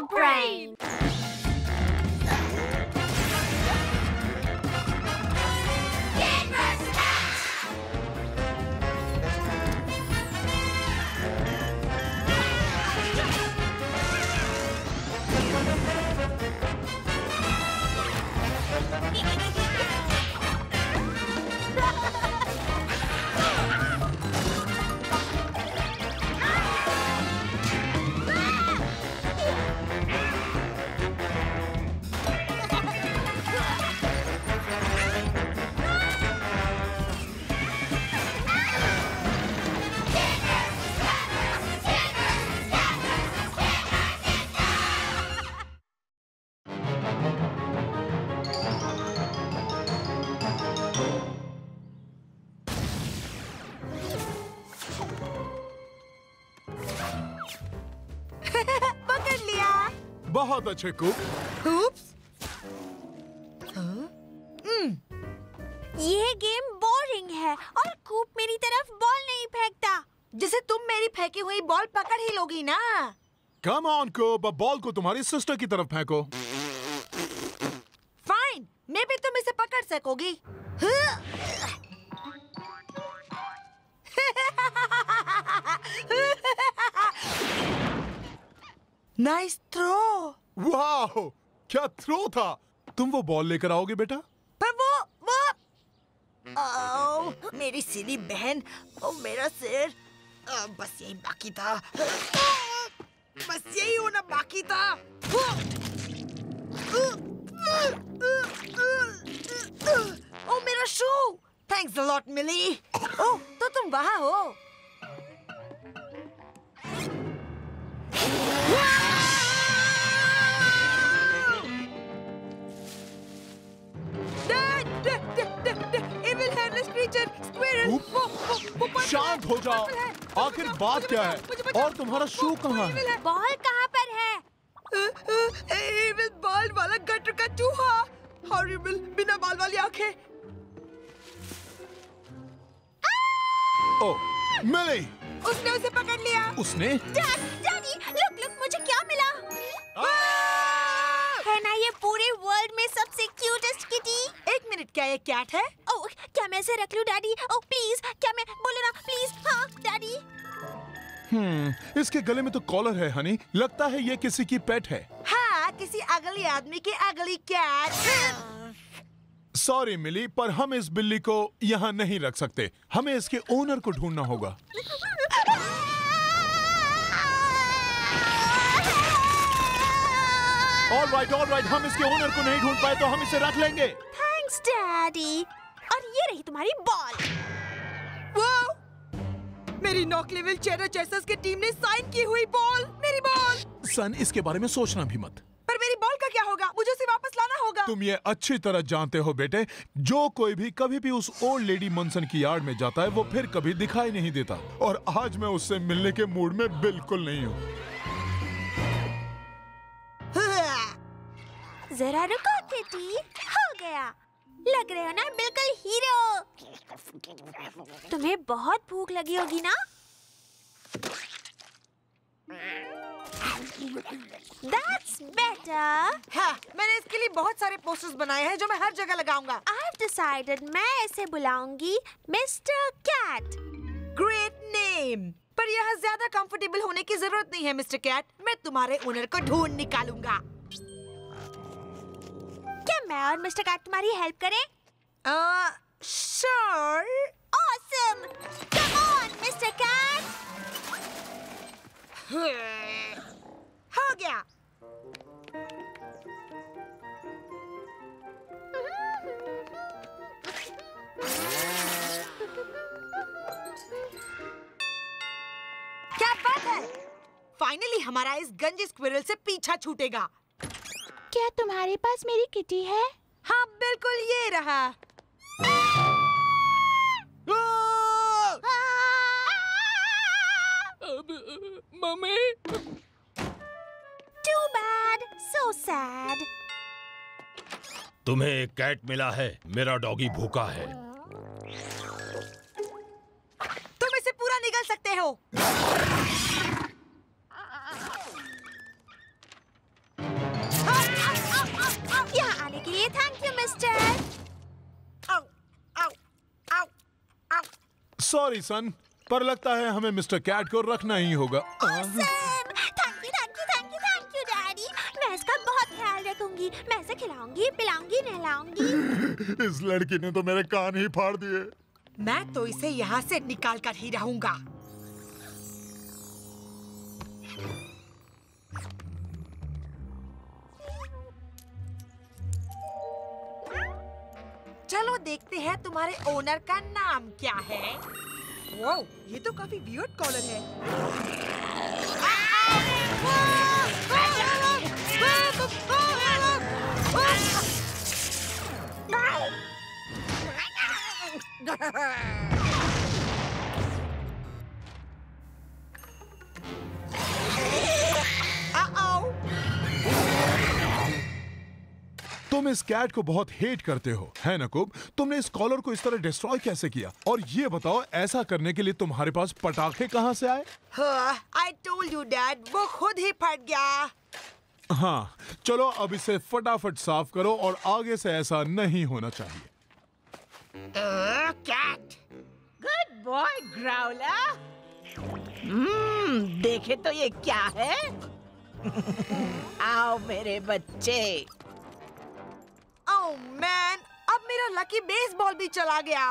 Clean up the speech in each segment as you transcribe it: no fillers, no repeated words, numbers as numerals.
brain. पकड़ लिया। बहुत अच्छे कुक। Oops. ये गेम बोरिंग है और कूप मेरी तरफ बॉल नहीं फेंकता। जिसे तुम मेरी फेंकी हुई बॉल पकड़ ही लोगी ना। कम ऑन कूप, बॉल को तुम्हारी सिस्टर की तरफ फेंको। फाइन, मैं भी तुम इसे पकड़ सकोगी। Nice throw. वाह, क्या थ्रो था। तुम वो बॉल लेकर आओगे बेटा? पर वो मेरी सीधी बहन, मेरा सिर। बस यही बाकी था। बस यही होना बाकी था। ओ मेरा शू। थैंक्स अ लॉट मिली। ओह, तो तुम वहाँ हो। Evil headless creature, squirrel. वो शांत हो जाओ। आखिर बात क्या है? और तुम्हारा शू कहाँ है? बॉल कहाँ पर है? Evil बाल वाला गटर का चूहा। Horrible, बिना बाल वाली आंखें। ओह, मिली। उसने उसे पकड़ लिया। उसने? डैडी, लुक, मुझे क्या मिला? है ना ये पूरे वर्ल्ड में सबसे क्यूटेस्ट किटी? एक मिनट, क्या ये कैट है? ओह, क्या मैं इसे रख लूं डैडी? ओह प्लीज, क्या मैं बोलो ना प्लीज। हाँ डैडी। इसके गले में तो कॉलर है हनी। लगता है ये किसी की पेट है। हाँ, किसी अगली आदमी की अगली कैट। सॉरी मिली, पर हम इस बिल्ली को यहाँ नहीं रख सकते। हमें इसके ओनर को ढूंढना होगा। ऑल राइट, हम इसके ओनर को नहीं ढूंढ पाए तो हम इसे रख लेंगे। Thanks daddy. और ये रही तुम्हारी बॉल। वाओ! मेरी नॉक लेवल चेडर चेसर्स की टीम ने साइन की हुई बॉल। मेरी बॉल। सन, इसके बारे में सोचना भी मत। पर मेरी बॉल का क्या होगा? मुझे उसे वापस लाना होगा। तुम ये अच्छी तरह जानते हो बेटे, जो कोई भी कभी भी उस ओल्ड लेडी मनसन की यार्ड में जाता है वो फिर कभी दिखाई नहीं देता। और आज मैं उससे मिलने के मूड में बिल्कुल नहीं हूँ। जरा रुको किटी, हो गया। लग रहे हो ना बिल्कुल हीरो। तुम्हें बहुत भूख लगी होगी ना? That's better. हाँ, मैंने इसके लिए बहुत सारे पोस्टर्स बनाए हैं जो मैं हर जगह लगाऊंगा। I've decided मैं इसे बुलाऊंगी मिस्टर कैट। Great name. पर यहाँ ज्यादा कंफर्टेबल होने की जरूरत नहीं है मिस्टर कैट। मैं तुम्हारे ओनर को ढूंढ निकालूंगा। क्या मैं और मिस्टर कैट तुम्हारी हेल्प करें? Sure. Awesome. Come on, Mister Kat. हो गया। क्या बात है? फाइनली हमारा इस गंजे स्क्विरल से पीछा छूटेगा। क्या तुम्हारे पास मेरी किटी है? हाँ बिल्कुल, ये रहा। Mummy. Too bad, so sad. तुम्हें एक कैट मिला है। मेरा डॉगी भूखा है। तुम इसे पूरा निगल सकते हो। सॉरी सन, पर लगता है हमें मिस्टर कैट को रखना ही होगा। Thank you daddy. मैं इसका बहुत ख्याल रखूंगी। मैं इसे खिलाऊंगी, पिलाऊंगी, नहलाऊंगी। इस लड़की ने तो मेरे कान ही फाड़ दिए। मैं तो इसे यहाँ से निकाल कर ही रहूंगा। चलो देखते हैं तुम्हारे ओनर का नाम क्या है। वाओ, ये तो काफी वियर्ड कॉलर है। तुम इस कैट को बहुत हेट करते हो, है ना कुब? तुमने इस कॉलर को इस तरह डिस्ट्रॉय कैसे किया? और ये बताओ, ऐसा करने के लिए तुम्हारे पास पटाखे कहाँ से आए? I told you, Dad, वो खुद ही फट गया। हाँ, चलो अब इसे फटाफट साफ करो और आगे से ऐसा नहीं होना चाहिए। Kat, good boy Growler. देखे तो ये क्या है? आओ मेरे बच्चे। ओह मैन, अब मेरा लकी बेसबॉल भी चला गया।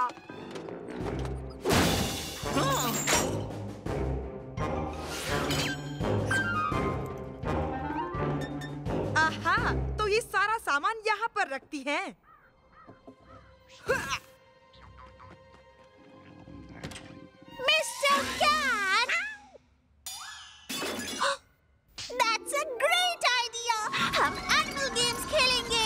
आहा, तो ये सारा सामान यहाँ पर रखती हैं। Mister Kat, that's a great idea. हम एनिमल गेम्स खेलेंगे।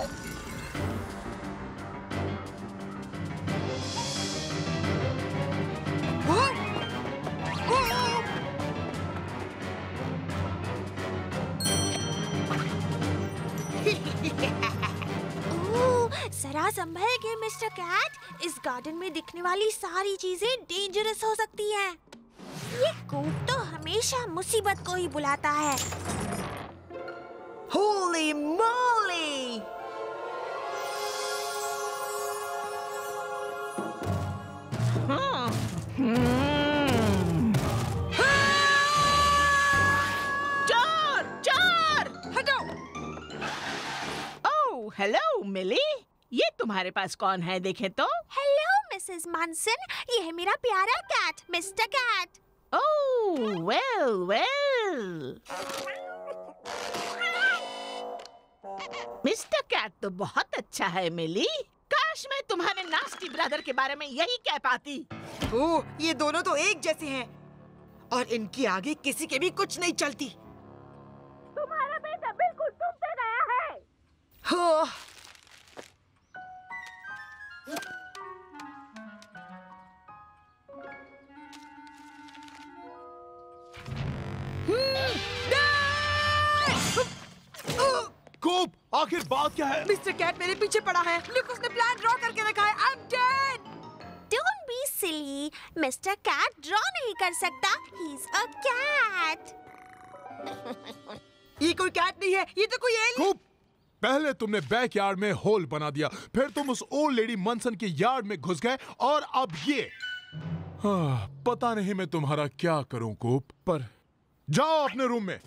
जरा संभल के मिस्टर कैट। इस गार्डन में दिखने वाली सारी चीजें डेंजरस हो सकती हैं। ये कूप तो हमेशा मुसीबत को ही बुलाता है। होली मोली! चोर, चोर! हटो! Oh, hello Millie. ये तुम्हारे पास कौन है, देखे तो? हेलो मिसेस मानसन, ये है मेरा प्यारा cat Mister Kat. Oh, well well. Mister Kat तो बहुत अच्छा है मिली। काश मैं तुम्हारे नास्टी ब्रदर के बारे में यही कह पाती। ओह, ये दोनों तो एक जैसे हैं और इनकी आगे किसी के भी कुछ नहीं चलती। तुम्हारा बेटा बिल्कुल टूटते गया है। हो कुब, आखिर बात क्या है? मिस्टर कैट मेरे पीछे पड़ा है। लुक, उसने प्लान ड्रॉ करके रखा है। I'm dead! Don't be silly. Mister Kat draw नहीं कर सकता। He's a cat. ये कोई कैट नहीं है, ये तो कोई एलियन। कुब, पहले तुमने बैकयार्ड में होल बना दिया, फिर तुम उस ओल्ड लेडी मनसन के यार्ड में घुस गए और अब ये। पता नहीं मैं तुम्हारा क्या करूं कुब, पर जाओ अपने रूम में।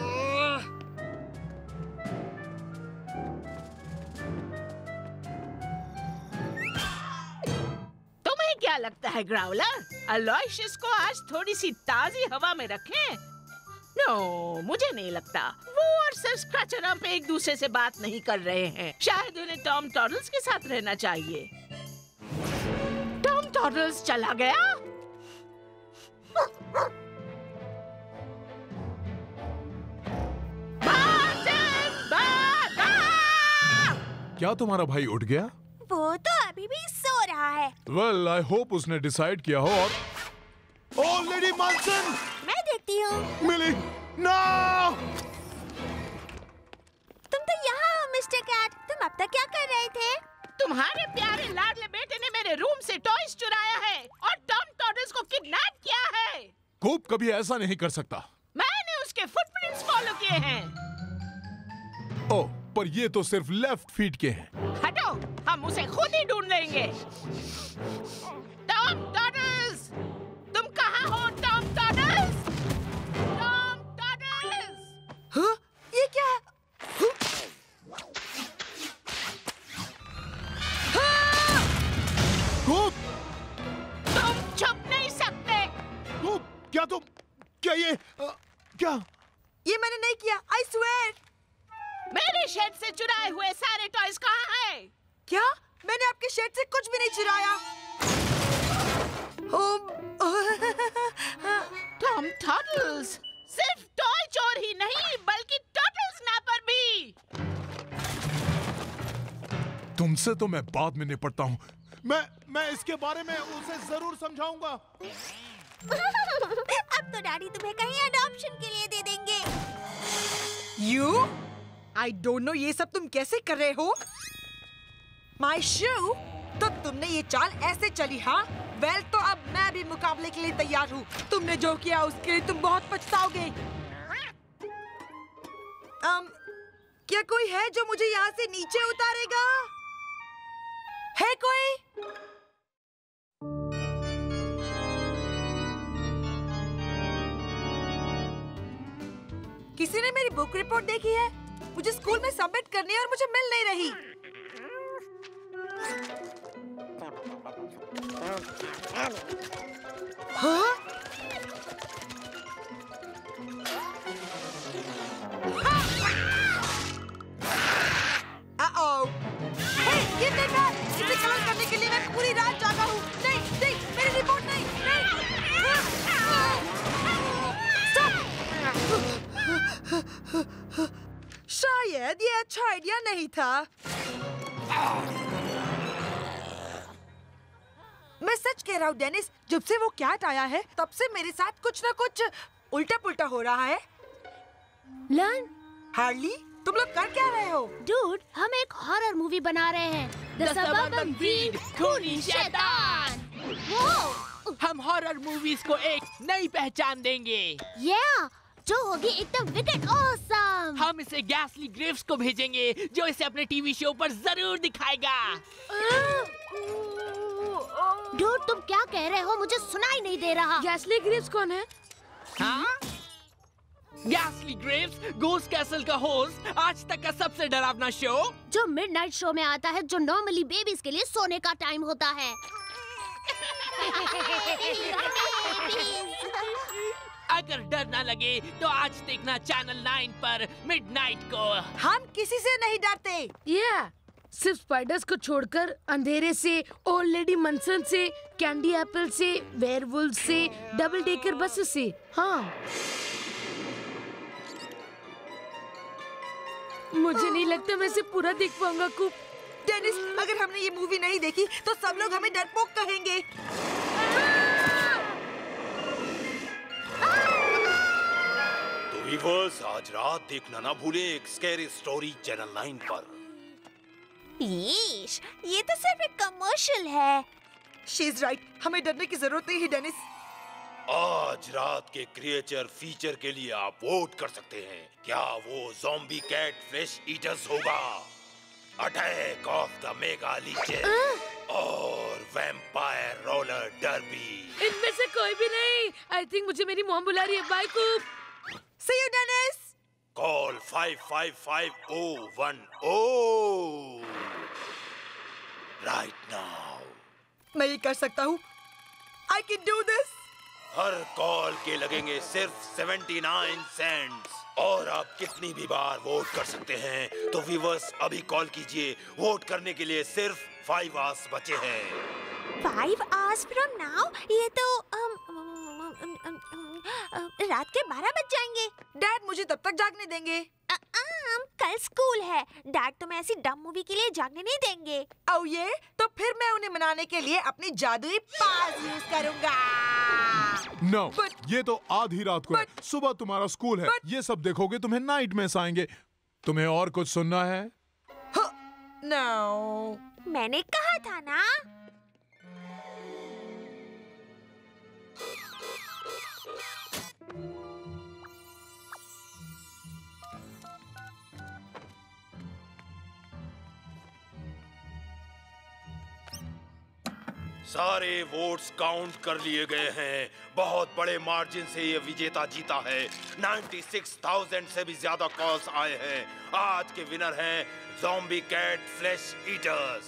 तुम्हें क्या लगता है ग्राउलर, अलोयशियस को आज थोड़ी सी ताजी हवा में रखें? नो, मुझे नहीं लगता। वो और सर स्क्रैचर पे एक दूसरे से बात नहीं कर रहे हैं। शायद उन्हें टॉम टॉडल्स के साथ रहना चाहिए। टॉम टॉडल्स चला गया? क्या तुम्हारा भाई उठ गया? वो तो अभी भी सो रहा है। वेल, आई होप उसने डिसाइड किया हो और ओल्ड लेडी मनसन! मैं देखती हूँ। Millie, no! तुम तो यहाँ हो मिस्टर कैट। तुम अब तक क्या कर रहे थे? तुम्हारे प्यारे लाडले बेटे ने मेरे रूम से टॉयज चुराया है और टॉम टॉडल्स को किडनैप किया है। कुब कभी ऐसा नहीं कर सकता। मैंने उसके फुटप्रिंट्स फॉलो किए हैं। ओह, पर ये तो सिर्फ लेफ्ट फीट के हैं। हटो, हम उसे खुद ही ढूंढ लेंगे। टॉम टॉडल्स, क्या? ये मैंने नहीं किया, I swear। मेरे शेड से चुराए हुए सारे टॉयज कहाँ हैं? क्या? मैंने आपके शेड से कुछ भी नहीं चुराया। टॉम टॉटल्स, सिर्फ टॉय चोर ही नहीं बल्कि टोटल स्नैपर भी। तुमसे तो मैं बाद में निपटता हूँ। मैं इसके बारे में उसे जरूर समझाऊंगा। अब तो डैडी तुम्हें कहीं अडॉप्शन के लिए दे देंगे। You? I don't know ये सब तुम कैसे कर रहे हो? My shoe? तो तुमने ये चाल ऐसे चली, हाँ? Well, तो अब मैं भी मुकाबले के लिए तैयार हूँ। तुमने जो किया उसके लिए तुम बहुत पछताओगे। क्या कोई है जो मुझे यहाँ से नीचे उतारेगा? है कोई? किसी ने मेरी बुक रिपोर्ट देखी है? मुझे स्कूल में सबमिट करनी है और मुझे मिल नहीं रही। हाँ? हे, ये देखा, इसे कलर करने के लिए मैं पूरी रात जागा हूँ। नहीं, नहीं, मेरी रिपोर्ट नहीं, नहीं। शायद ये अच्छा आइडिया नहीं था। मैं सच कह रहा हूँ डेनिस, जब से वो कैट आया है तब से मेरे साथ कुछ ना कुछ उल्टा पुल्टा हो रहा है। लन, हार्ली, तुम लोग कर क्या रहे हो? डूड, हम एक हॉरर मूवी बना रहे हैं। द सबर्बन ब्रीड, खूनी शैतान। हम हॉरर मूवीज को एक नई पहचान देंगे। जो होगी एकदम विकेट ऑसम। हम इसे गैस्ली ग्रेव्स को भेजेंगे जो इसे अपने टीवी शो पर जरूर दिखाएगा। डूड, तुम क्या कह रहे हो? मुझे सुनाई नहीं दे रहा। गैस्ली ग्रेव्स कौन है? हाँ? गैस्ली ग्रेव्स, घोस्ट कैसल का होस्ट, आज तक का सबसे डरावना शो जो मिडनाइट शो में आता है, जो नॉर्मली बेबीज के लिए सोने का टाइम होता है। अगर डर ना लगे तो आज देखना चैनल 9 पर मिडनाइट को। हम किसी से नहीं डरते। सिर्फ स्पाइडर्स को छोड़कर अंधेरे से, ओल्ड लेडी मनसन से, कैंडी एप्पल से, वेयरवुल्फ से, डबल डेकर बस से। हाँ, मुझे नहीं लगता मैं इसे पूरा देख पाऊंगा। कुप, डेनिस, अगर हमने ये मूवी नहीं देखी तो सब लोग हमें डरपोक कहेंगे। तो व्यूअर्स, आज रात देखना ना भूलें एक स्कैरी स्टोरी चैनल 9 पर। ये तो सिर्फ एक कमर्शियल है। शी इज राइट, हमें डरने की जरूरत नहीं है डेनिस। आज रात के क्रिएचर फीचर के लिए आप वोट कर सकते हैं। क्या वो ज़ॉम्बी कैट फ्लेश ईटर्स होगा, attack of the mega leecher और वैम्पायर रोलर डर्बी? इनमें से कोई भी नहीं। आई थिंक मुझे मेरी मॉम बुला रही है। Bye Coop. See you, Dennis. Call 555010 right now. मैं ये कर सकता हूँ। I can do this. हर कॉल के लगेंगे सिर्फ 79 सेंट्स और आप कितनी भी बार वोट कर सकते हैं। तो व्यूअर्स, अभी कॉल कीजिए। वोट करने के लिए सिर्फ 5 आवर्स बचे हैं। 5 hours from now? ये तो रात के 12 बज जाएंगे। डैड मुझे तब तक जागने देंगे। कल स्कूल है। डैड तुम्हें ऐसी डम मूवी के लिए जागने नहीं देंगे। ओ ये, तो फिर मैं उन्हें मनाने के लिए अपनी जादुई पास यूज करूंगा। नो, But- ये तो आधी रात को है। सुबह तुम्हारा स्कूल है। ये सब देखोगे तुम्हें नाइट में आएंगे। तुम्हें और कुछ सुनना है? No. मैंने कहा था ना। सारे वोट्स काउंट कर लिए गए हैं। बहुत बड़े मार्जिन से ये विजेता जीता है। 96,000 से भी ज्यादा कॉल्स आए हैं। आज के विनर हैं ज़ॉम्बी कैट फ्लेश ईटर्स।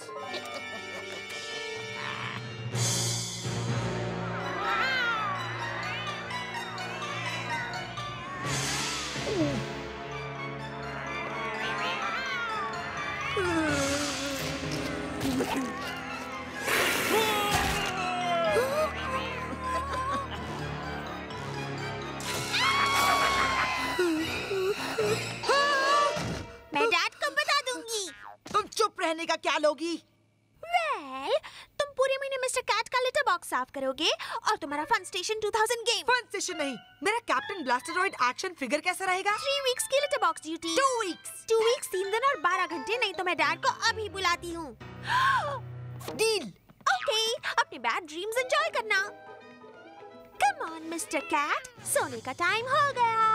मैं डैड को बता दूंगी। तुम चुप रहने का क्या लोगी? वेल, तुम पूरे महीने मिस्टर कैट का लिटर बॉक्स साफ करोगे और तुम्हारा फन स्टेशन 2000 गेम। फन स्टेशन नहीं, मेरा कैप्टन ब्लास्टरॉइड एक्शन फिगर कैसा रहेगा? 3 वीक्स की litter box duty. 2 weeks. 2 weeks 3 दिन और 12 घंटे, नहीं तो मैं डैड को अभी बुलाती हूँ। डील। ओके, अपने बैड ड्रीम्स एंजॉय करना। कम ऑन मिस्टर कैट, सोने का टाइम हो गया।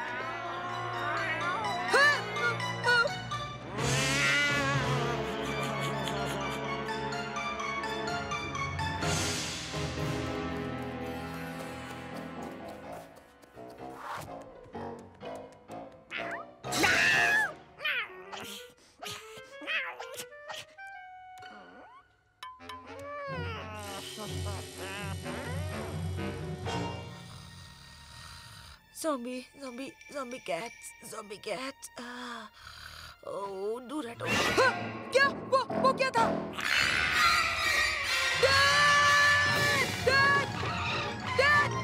Zombie cats. ओह, दूर हटो। क्या? वो क्या था? Dad!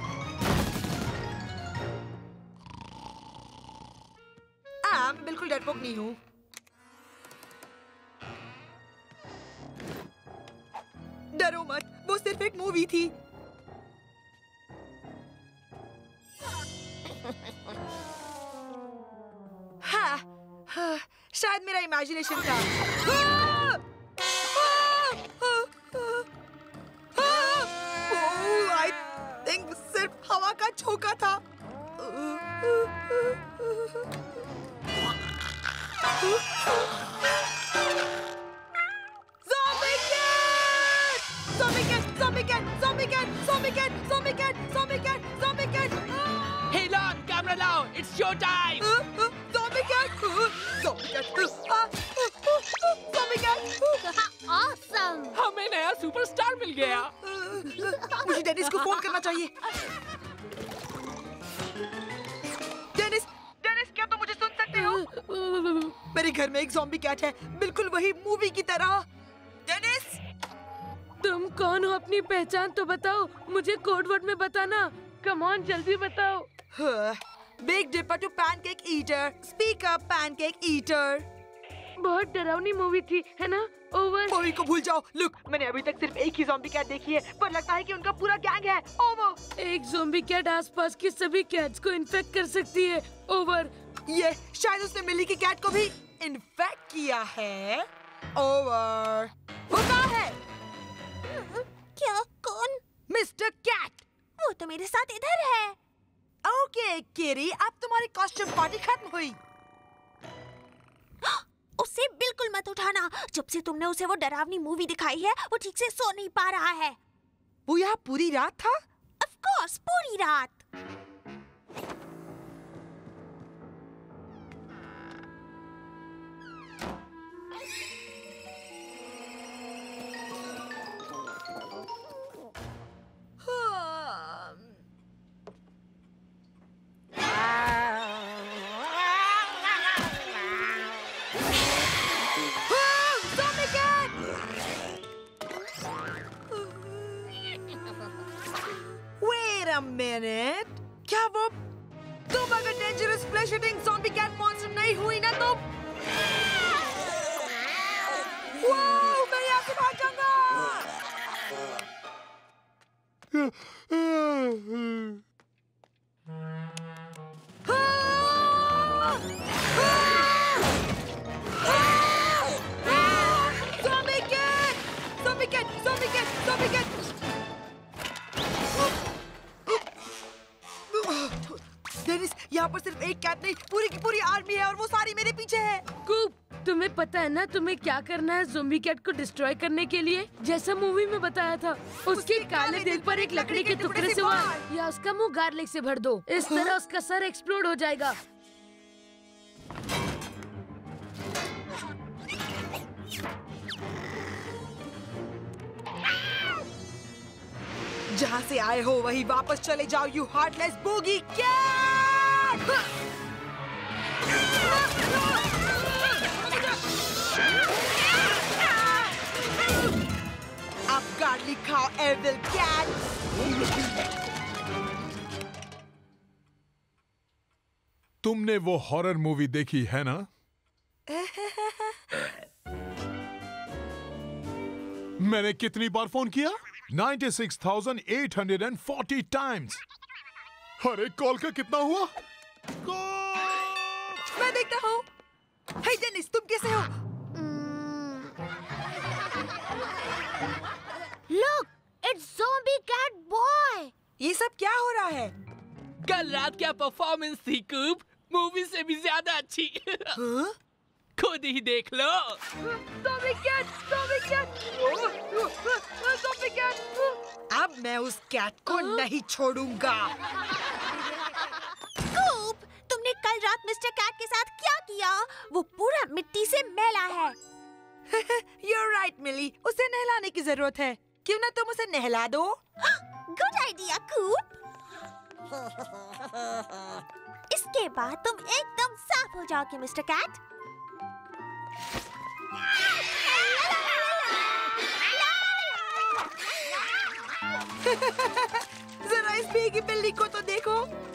मैं बिल्कुल डरपोक नहीं हूँ। डरो मत, वो सिर्फ एक मूवी थी। शायद मेरा इमेजिनेशन था। I think सिर्फ हवा का झोंका था। Zombie cat! Hey, Lon, camera lao. It's show time. Zombie cat! Awesome! हमें नया सुपरस्टार मिल गया। मुझे डेनिस को फोन करना चाहिए। डेनिस, क्या तुम मुझे सुन सकते हो? मेरे घर में एक ज़ॉम्बी कैट है, बिल्कुल वही मूवी की तरह। डेनिस! तुम कौन हो? अपनी पहचान तो बताओ। मुझे कोड वर्ड में बताना। कम ऑन, जल्दी बताओ। Big dipper to pancake eater. Speak up pancake eater. बहुत डरावनी मूवी थी, है ना? ओवर। मूवी को भूल जाओ। लुक, मैंने अभी तक सिर्फ एक ही ज़ॉम्बी कैट देखी है, पर लगता है कि उनका पूरा गैंग है। ओवर। एक ज़ॉम्बी कैट आसपास के सभी कैट्स को इन्फेक्ट कर सकती है। ओवर। ये शायद उसने मिली की कैट को भी इन्फेक्ट किया है। ओवर। वो कहाँ है? क्या? कौन? Mister Kat. वो तो मेरे साथ इधर है। ओके किरी, अब तुम्हारी कॉस्ट्यूम पार्टी खत्म हुई। उसे बिल्कुल मत उठाना। जब से तुमने उसे वो डरावनी मूवी दिखाई है, वो ठीक से सो नहीं पा रहा है। वो यहाँ पूरी रात था? ऑफ कोर्स, पूरी रात। मिनट, क्या वो तुम अगर dangerous flash hitting zombie cat monster नहीं हुई ना तो मैं यहाँ से भाग जाऊंगा। डेनिस, यहाँ पर सिर्फ एक कैट नहीं, पूरी की पूरी आर्मी है और वो सारी मेरे पीछे है। कूप, तुम्हें पता है ना तुम्हें क्या करना है ज़ॉम्बी कैट को डिस्ट्रॉय करने के लिए? जैसा मूवी में बताया था, उसके काले दिल पर एक लकड़ी के टुकड़े से वार या उसका मुंह गार्लिक से भर दो। इस तरह उसका सर एक्सप्लोड हो जाएगा। जहाँ से आए हो वही वापस चले जाओ, you heartless bogey cat! Evil cat. तुमने वो हॉरर मूवी देखी है ना? मैंने कितनी बार फोन किया? 96,840 टाइम्स। हर एक कॉल का कितना हुआ? मैं देखता हूँ। हे डेनिस, तुम कैसे हो? Look, it's zombie cat boy. ये सब क्या हो रहा है? कल रात क्या परफॉर्मेंस थी कूप, मूवी से भी ज्यादा अच्छी। हाँ? खुद ही देख लो। Zombie cat, zombie cat। अब मैं उस कैट को नहीं छोड़ूंगा। कूप, तुमने कल रात मिस्टर कैट के साथ क्या किया? वो पूरा मिट्टी से मैला है। You're right, मिली। उसे नहलाने की जरूरत है। क्यों ना तुम उसे नहला दो? Good idea Coop. इसके बाद तुम एकदम साफ हो जाओगे मिस्टर कैट। जरा इस भीगी बिल्ली को तो देखो।